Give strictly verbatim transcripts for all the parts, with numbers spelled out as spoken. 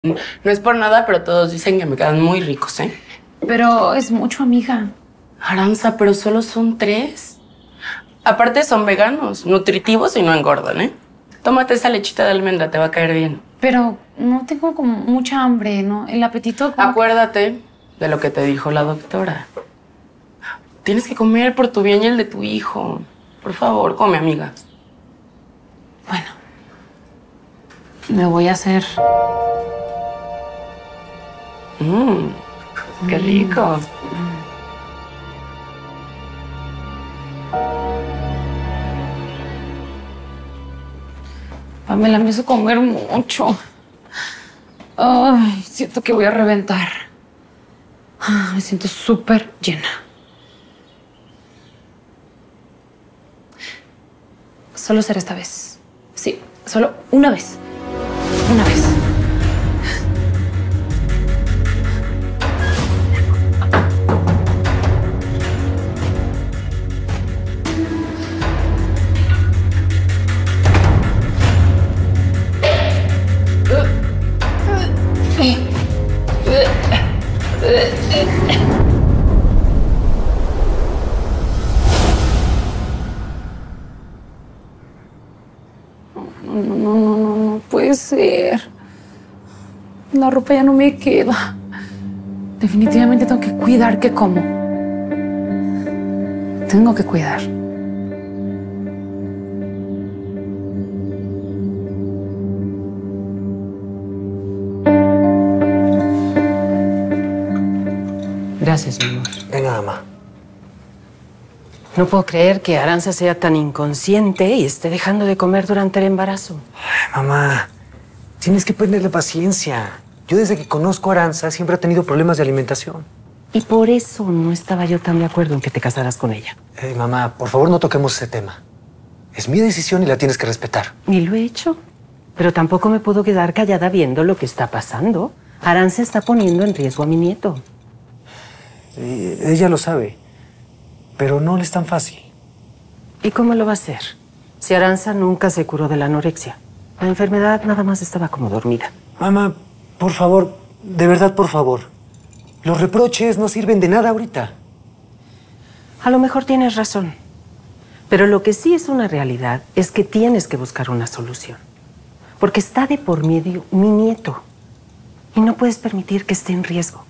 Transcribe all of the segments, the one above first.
No es por nada, pero todos dicen que me quedan muy ricos, ¿eh? Pero es mucho, amiga. Aranza, pero solo son tres. Aparte son veganos, nutritivos y no engordan, ¿eh? Tómate esa lechita de almendra, te va a caer bien. Pero no tengo como mucha hambre, ¿no? El apetito... como Acuérdate de lo que te dijo la doctora. Tienes que comer por tu bien y el de tu hijo. Por favor, come, amiga. Bueno. Me voy a hacer... Mmm, qué rico. Mm. Pamela, me hizo comer mucho. Ay, siento que voy a reventar. Ah, me siento súper llena. Solo será esta vez. Sí, solo una vez. Una vez. No, no, no, no, no, no puede ser. La ropa ya no me queda. Definitivamente tengo que cuidar qué como. Tengo que cuidar. Gracias, mi amor. De nada, mamá. No puedo creer que Aranza sea tan inconsciente y esté dejando de comer durante el embarazo. Ay, mamá, tienes que ponerle paciencia. Yo desde que conozco a Aranza siempre he tenido problemas de alimentación. Y por eso no estaba yo tan de acuerdo en que te casaras con ella. Hey, mamá, por favor no toquemos ese tema. Es mi decisión y la tienes que respetar. Y lo he hecho. Pero tampoco me puedo quedar callada viendo lo que está pasando. Aranza está poniendo en riesgo a mi nieto. Y ella lo sabe, pero no le es tan fácil. ¿Y cómo lo va a hacer? Si Aranza nunca se curó de la anorexia. La enfermedad nada más estaba como dormida. Mamá, por favor, de verdad, por favor. Los reproches no sirven de nada ahorita. A lo mejor tienes razón. Pero lo que sí es una realidad es que tienes que buscar una solución. Porque está de por medio mi nieto. Y no puedes permitir que esté en riesgo.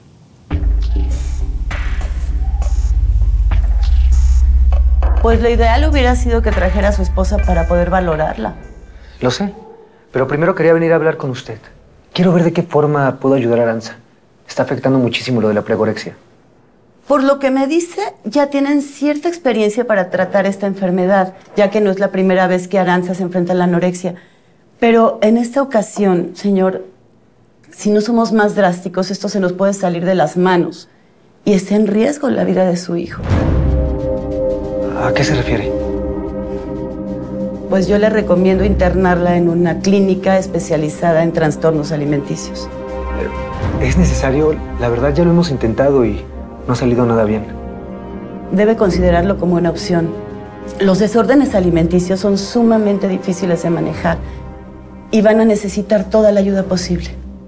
Pues lo ideal hubiera sido que trajera a su esposa para poder valorarla. Lo sé, pero primero quería venir a hablar con usted. Quiero ver de qué forma puedo ayudar a Aranza. Está afectando muchísimo lo de la pregorexia. Por lo que me dice, ya tienen cierta experiencia para tratar esta enfermedad, ya que no es la primera vez que Aranza se enfrenta a la anorexia. Pero en esta ocasión, señor, si no somos más drásticos, esto se nos puede salir de las manos y está en riesgo la vida de su hijo. ¿A qué se refiere? Pues yo le recomiendo internarla en una clínica especializada en trastornos alimenticios. Es necesario, la verdad ya lo hemos intentado y no ha salido nada bien. Debe considerarlo como una opción. Los desórdenes alimenticios son sumamente difíciles de manejar y van a necesitar toda la ayuda posible.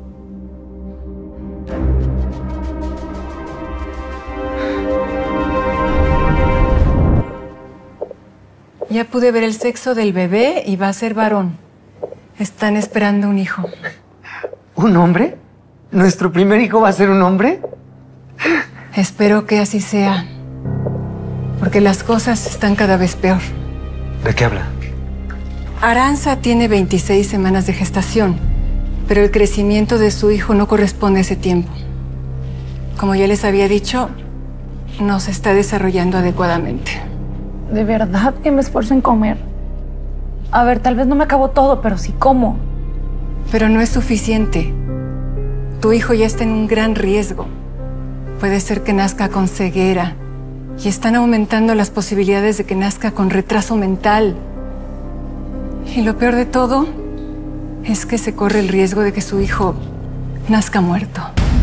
Ya pude ver el sexo del bebé y va a ser varón. Están esperando un hijo. ¿Un hombre? ¿Nuestro primer hijo va a ser un hombre? Espero que así sea, porque las cosas están cada vez peor. ¿De qué habla? Aranza tiene veintiséis semanas de gestación, pero el crecimiento de su hijo no corresponde a ese tiempo. Como ya les había dicho, no se está desarrollando adecuadamente. De verdad que me esfuerzo en comer. A ver, tal vez no me acabo todo, pero sí como. Pero no es suficiente. Tu hijo ya está en un gran riesgo. Puede ser que nazca con ceguera y están aumentando las posibilidades de que nazca con retraso mental. Y lo peor de todo es que se corre el riesgo de que su hijo nazca muerto.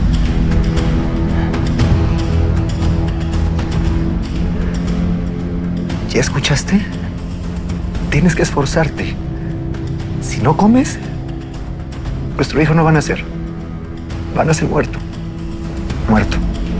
¿Ya escuchaste? Tienes que esforzarte. Si no comes, nuestro hijo no va a nacer. Va a nacer muerto. Muerto.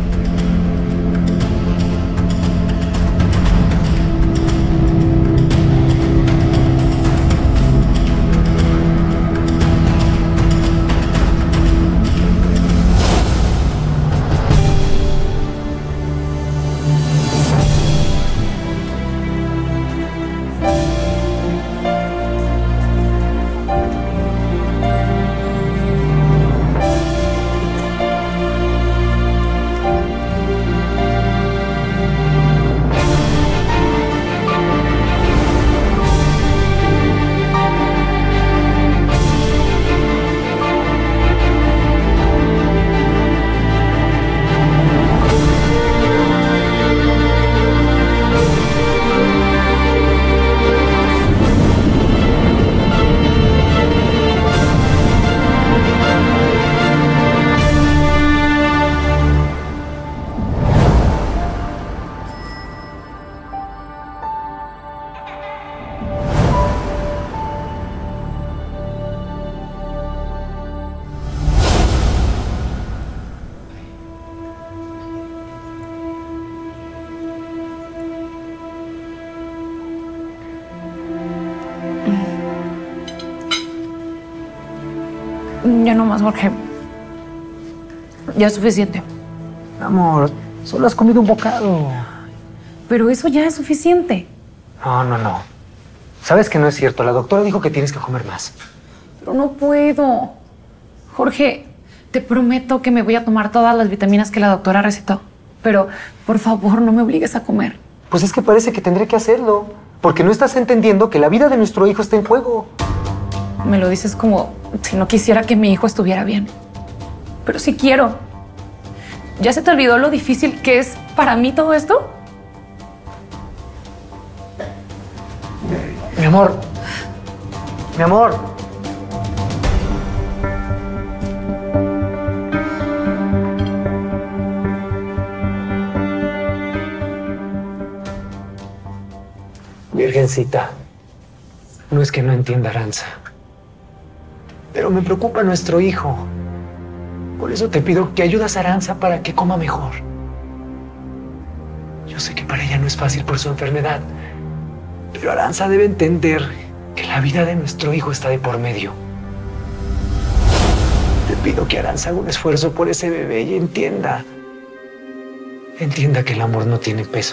Ya no más, Jorge. Ya es suficiente. Amor, solo has comido un bocado. Pero eso ya es suficiente. No, no, no. Sabes que no es cierto. La doctora dijo que tienes que comer más. Pero no puedo. Jorge, te prometo que me voy a tomar todas las vitaminas que la doctora recetó. Pero, por favor, no me obligues a comer. Pues es que parece que tendré que hacerlo. Porque no estás entendiendo que la vida de nuestro hijo está en juego. Me lo dices como si no quisiera que mi hijo estuviera bien. Pero sí quiero. ¿Ya se te olvidó lo difícil que es para mí todo esto? Mi amor. Mi amor. Virgencita, no es que no entienda Aranza, pero me preocupa nuestro hijo. Por eso te pido que ayudes a Aranza para que coma mejor. Yo sé que para ella no es fácil por su enfermedad, pero Aranza debe entender que la vida de nuestro hijo está de por medio. Te pido que Aranza haga un esfuerzo por ese bebé y entienda, entienda que el amor no tiene peso.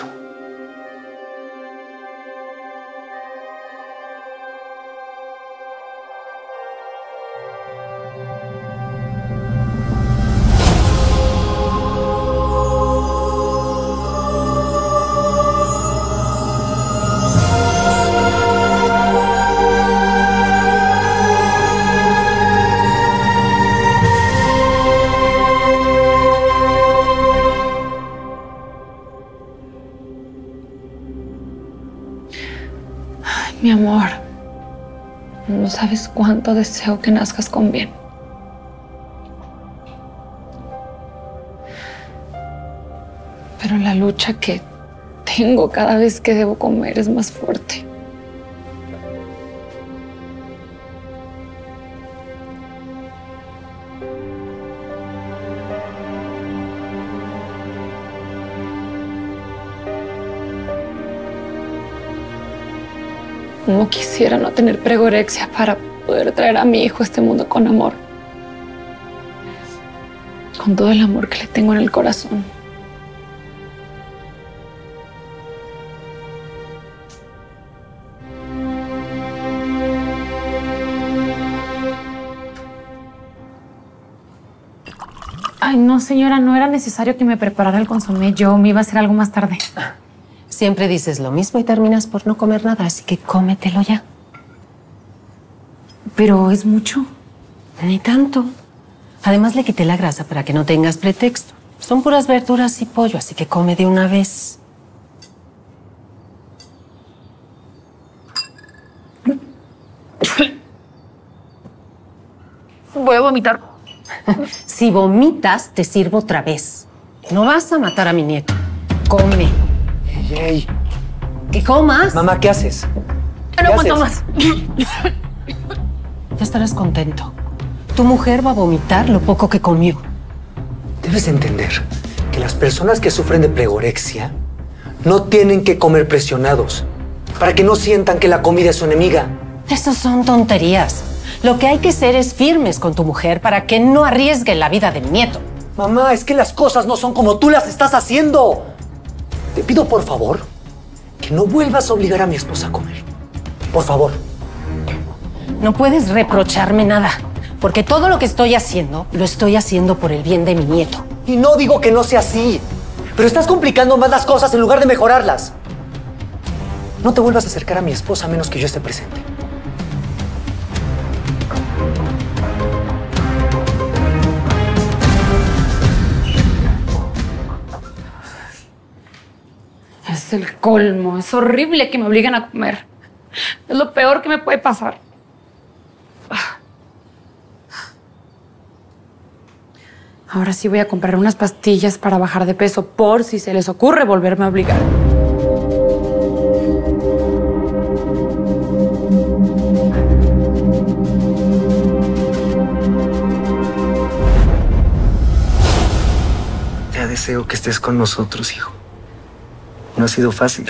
Mi amor, no sabes cuánto deseo que nazcas con bien. Pero la lucha que tengo cada vez que debo comer es más fuerte. Como quisiera no tener pregorexia para poder traer a mi hijo a este mundo con amor. Con todo el amor que le tengo en el corazón. Ay, no, señora, no era necesario que me preparara el consomé. Yo me iba a hacer algo más tarde. Siempre dices lo mismo y terminas por no comer nada, así que cómetelo ya. Pero es mucho. Ni tanto. Además le quité la grasa para que no tengas pretexto. Son puras verduras y pollo, así que come de una vez. Voy a vomitar. Si vomitas, te sirvo otra vez. No vas a matar a mi nieto. Come. Ey, ey. ¿Que comas? Mamá, ¿qué haces? Ya no aguanto más. Ya estarás contento. Tu mujer va a vomitar lo poco que comió. Debes entender que las personas que sufren de pregorexia no tienen que comer presionados para que no sientan que la comida es su enemiga. Eso son tonterías. Lo que hay que ser es firmes con tu mujer para que no arriesgue la vida del nieto. Mamá, es que las cosas no son como tú las estás haciendo. Te pido, por favor, que no vuelvas a obligar a mi esposa a comer. Por favor. No puedes reprocharme nada, porque todo lo que estoy haciendo, lo estoy haciendo por el bien de mi nieto. Y no digo que no sea así, pero estás complicando más las cosas en lugar de mejorarlas. No te vuelvas a acercar a mi esposa a menos que yo esté presente. Es el colmo. Es horrible que me obliguen a comer. Es lo peor que me puede pasar. Ahora sí voy a comprar unas pastillas para bajar de peso por si se les ocurre volverme a obligar. Ya deseo que estés con nosotros, hijo. No ha sido fácil.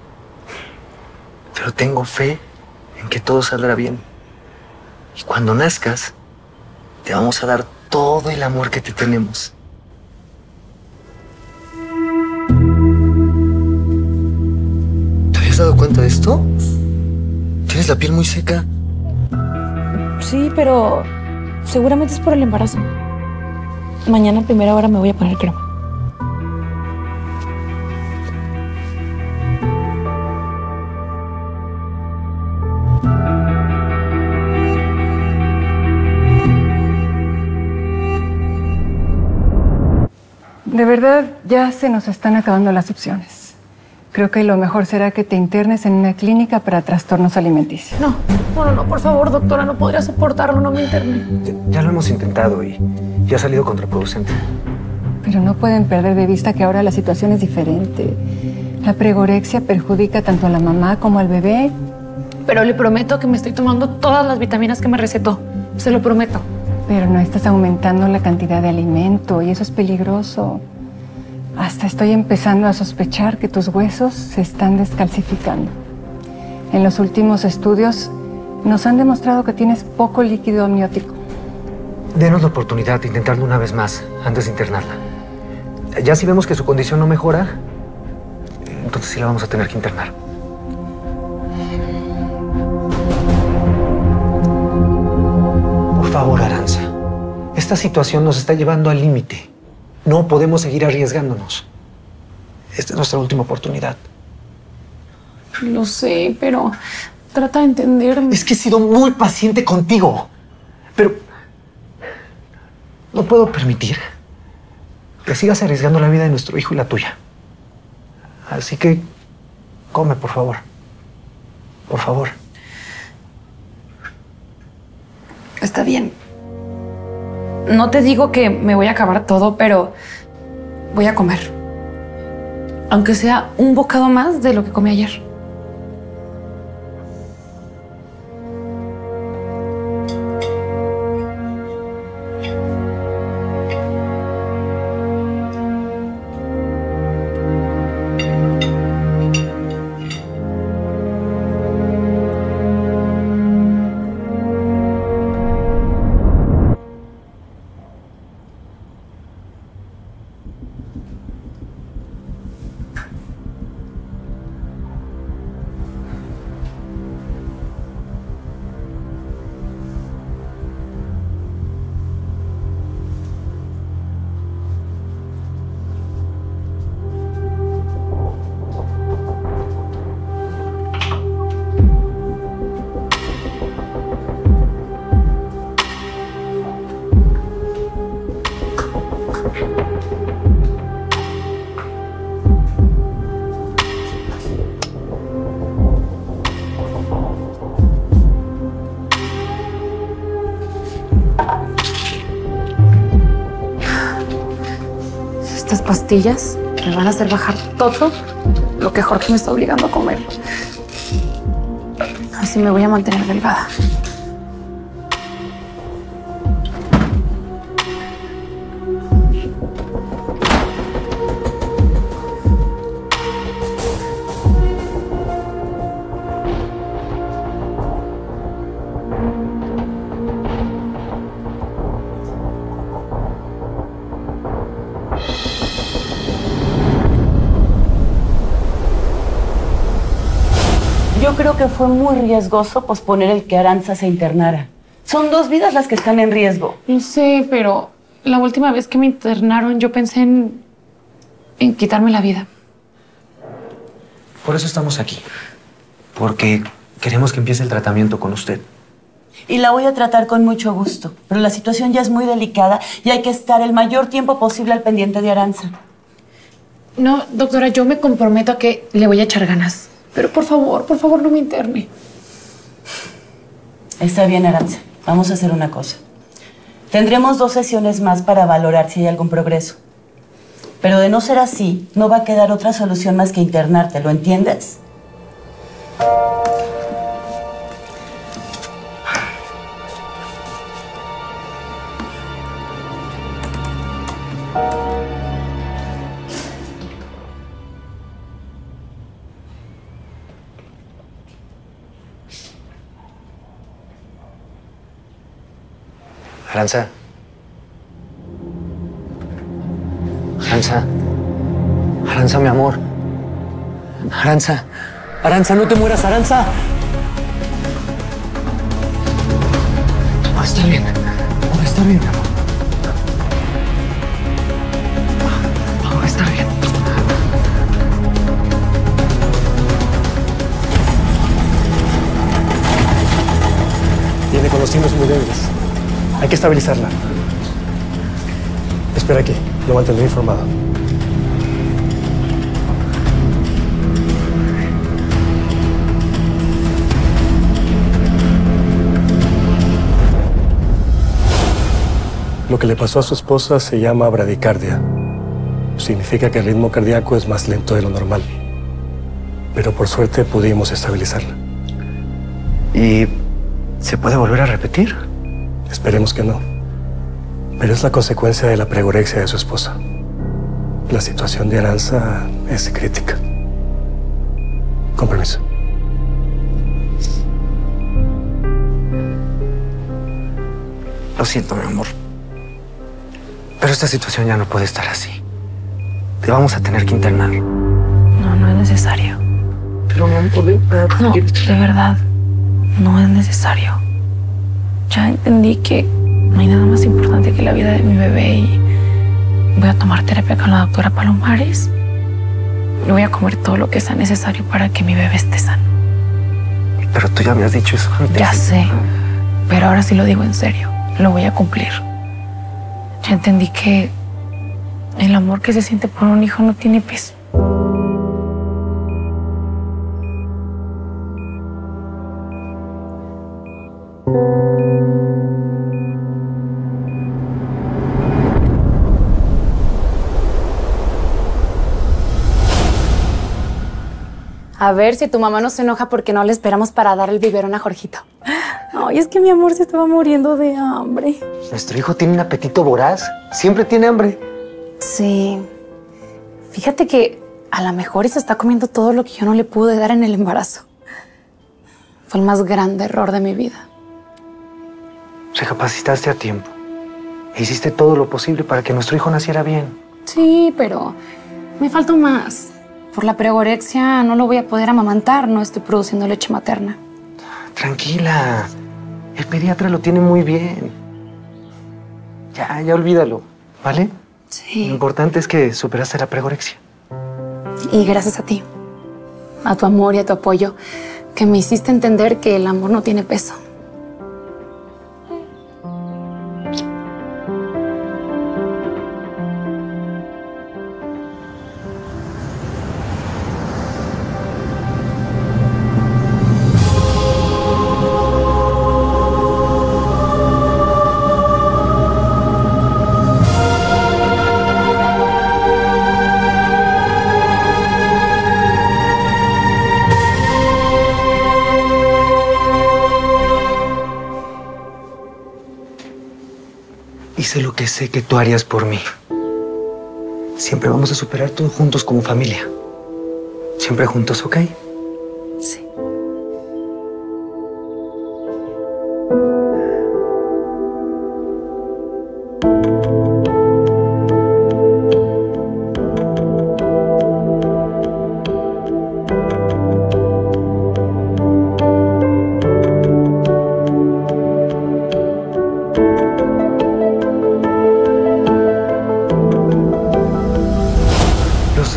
Pero tengo fe en que todo saldrá bien. Y cuando nazcas, te vamos a dar todo el amor que te tenemos. ¿Te habías dado cuenta de esto? Tienes la piel muy seca. Sí, pero seguramente es por el embarazo. Mañana a primera hora me voy a poner crema. De verdad, ya se nos están acabando las opciones. Creo que lo mejor será que te internes en una clínica para trastornos alimenticios. No, no, no, no, por favor, doctora, no podría soportarlo, no me interne. Ya, ya lo hemos intentado y, y ha salido contraproducente. Pero no pueden perder de vista que ahora la situación es diferente. La pregorexia perjudica tanto a la mamá como al bebé. Pero le prometo que me estoy tomando todas las vitaminas que me recetó. Se lo prometo. Pero no estás aumentando la cantidad de alimento y eso es peligroso. Hasta estoy empezando a sospechar que tus huesos se están descalcificando. En los últimos estudios nos han demostrado que tienes poco líquido amniótico. Denos la oportunidad de intentarlo una vez más antes de internarla. Ya si vemos que su condición no mejora, entonces sí la vamos a tener que internar. Por favor, Arantxa. Esta situación nos está llevando al límite. No podemos seguir arriesgándonos. Esta es nuestra última oportunidad. Lo sé, pero trata de entenderme. Es que he sido muy paciente contigo, pero no puedo permitir que sigas arriesgando la vida de nuestro hijo y la tuya. Así que come, por favor. Por favor. Está bien. No te digo que me voy a acabar todo, pero voy a comer. Aunque sea un bocado más de lo que comí ayer. Estas pastillas me van a hacer bajar todo lo que Jorge me está obligando a comer. Así me voy a mantener delgada. creo que fue muy riesgoso posponer el que Aranza se internara. Son dos vidas las que están en riesgo. No sé, pero la última vez que me internaron yo pensé en, en quitarme la vida. Por eso estamos aquí. Porque queremos que empiece el tratamiento con usted. Y la voy a tratar con mucho gusto. Pero la situación ya es muy delicada y hay que estar el mayor tiempo posible al pendiente de Aranza. No, doctora, yo me comprometo a que le voy a echar ganas. Pero por favor, por favor, no me interne. Está bien, Aranza. Vamos a hacer una cosa. Tendremos dos sesiones más para valorar si hay algún progreso. Pero de no ser así, no va a quedar otra solución más que internarte, ¿lo entiendes? Aranza. Aranza. Aranza, mi amor. Aranza. Aranza, no te mueras, Aranza. Va a estar bien. Va a estar bien, mi amor. Va a estar bien. Viene con los signos muy débiles. Hay que estabilizarla. Espera aquí, lo mantendré informado. Lo que le pasó a su esposa se llama bradicardia. Significa que el ritmo cardíaco es más lento de lo normal. Pero por suerte pudimos estabilizarla. ¿Y se puede volver a repetir? Esperemos que no. Pero es la consecuencia de la pregorexia de su esposa. La situación de Aranza es crítica. Con permiso. Lo siento, mi amor. Pero esta situación ya no puede estar así. Te vamos a tener que internar. No, no es necesario. Pero mi amor, de verdad. No, de verdad, no es necesario. Ya entendí que no hay nada más importante que la vida de mi bebé y voy a tomar terapia con la doctora Palomares y voy a comer todo lo que sea necesario para que mi bebé esté sano. Pero tú ya me has dicho eso antes. Ya sé, pero ahora sí lo digo en serio. Lo voy a cumplir. Ya entendí que el amor que se siente por un hijo no tiene peso. A ver si tu mamá no se enoja porque no le esperamos para dar el biberón a Jorgito. Ay, es que mi amor se estaba muriendo de hambre. Nuestro hijo tiene un apetito voraz. Siempre tiene hambre. Sí. Fíjate que a lo mejor se está comiendo todo lo que yo no le pude dar en el embarazo. Fue el más grande error de mi vida. Recapacitaste a tiempo. E hiciste todo lo posible para que nuestro hijo naciera bien. Sí, pero me faltó más. Por la pregorexia no lo voy a poder amamantar, no estoy produciendo leche materna. Tranquila. El pediatra lo tiene muy bien. Ya, ya olvídalo, ¿vale? Sí. Lo importante es que superaste la pregorexia. Y gracias a ti, a tu amor y a tu apoyo, que me hiciste entender que el amor no tiene peso. Hice lo que sé que tú harías por mí. Siempre vamos a superar todo juntos como familia. Siempre juntos, ¿ok? Sí.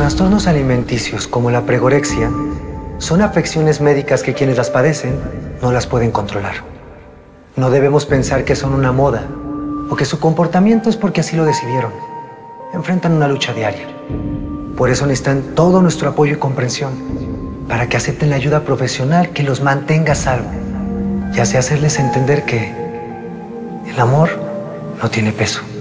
trastornos alimenticios, como la pregorexia, son afecciones médicas que quienes las padecen no las pueden controlar. No debemos pensar que son una moda o que su comportamiento es porque así lo decidieron. Enfrentan una lucha diaria. Por eso necesitan todo nuestro apoyo y comprensión para que acepten la ayuda profesional que los mantenga a salvo y así hacerles entender que el amor no tiene peso.